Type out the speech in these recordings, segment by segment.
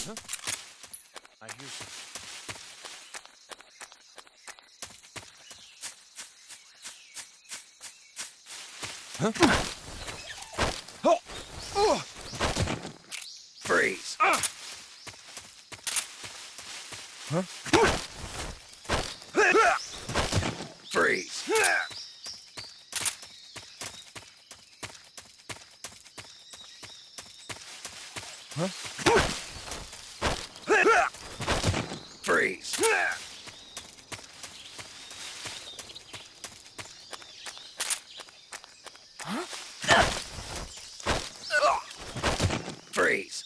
Huh? I hear something. Huh? Oh! Oh! Freeze! Huh? Freeze! Huh? Freeze! Huh? Freeze!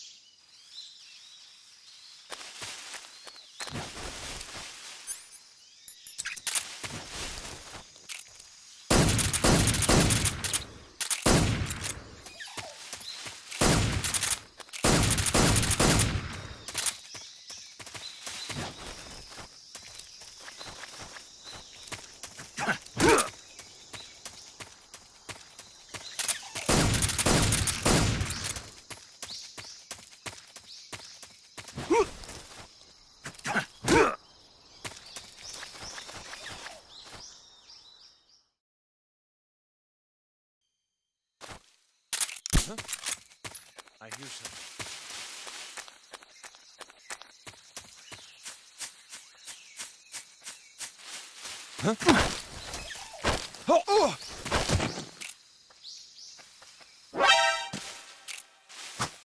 Huh? I hear something. Huh? Oh!